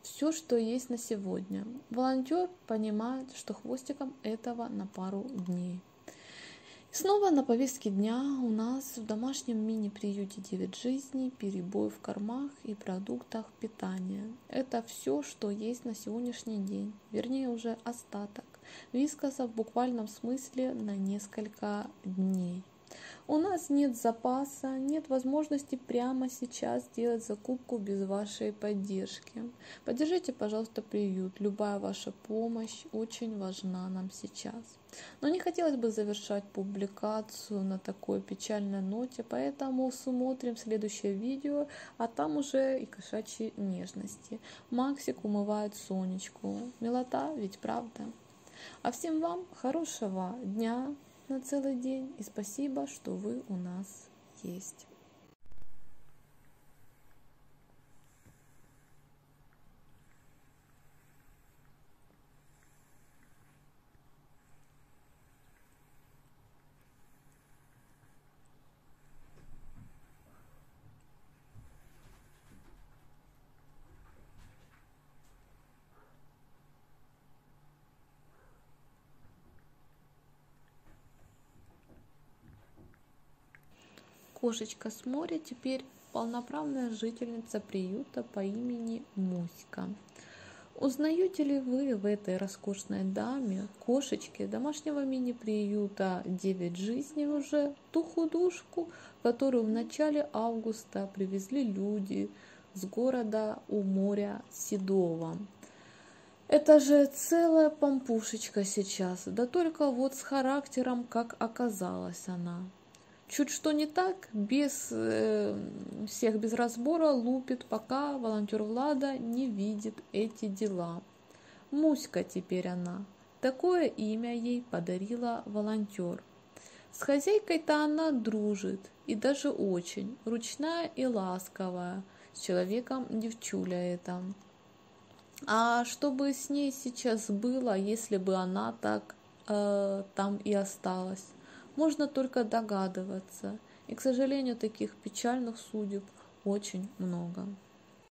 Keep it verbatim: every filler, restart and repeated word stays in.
все, что есть на сегодня. Волонтер понимает, что хвостиком этого на пару дней. Снова на повестке дня у нас в домашнем мини-приюте девять жизней перебой в кормах и продуктах питания. Это все, что есть на сегодняшний день, вернее уже остаток вискаса в буквальном смысле на несколько дней. У нас нет запаса, нет возможности прямо сейчас сделать закупку без вашей поддержки. Поддержите, пожалуйста, приют. Любая ваша помощь очень важна нам сейчас. Но не хотелось бы завершать публикацию на такой печальной ноте, поэтому смотрим следующее видео, а там уже и кошачьи нежности. Максик умывает Сонечку. Милота, ведь правда? А всем вам хорошего дня на целый день и спасибо, что вы у нас есть. Кошечка с моря теперь полноправная жительница приюта по имени Муська. Узнаете ли вы в этой роскошной даме, кошечке домашнего мини-приюта девять жизней уже, ту худушку, которую в начале августа привезли люди с города у моря Седова? Это же целая помпушечка сейчас, да только вот с характером, как оказалась она. Чуть что не так, без э, всех без разбора лупит, пока волонтер Влада не видит эти дела. Муська теперь она. Такое имя ей подарила волонтер. С хозяйкой-то она дружит, и даже очень, ручная и ласковая, с человеком девчуля это. А что бы с ней сейчас было, если бы она так э, там и осталась? Можно только догадываться. И, к сожалению, таких печальных судеб очень много.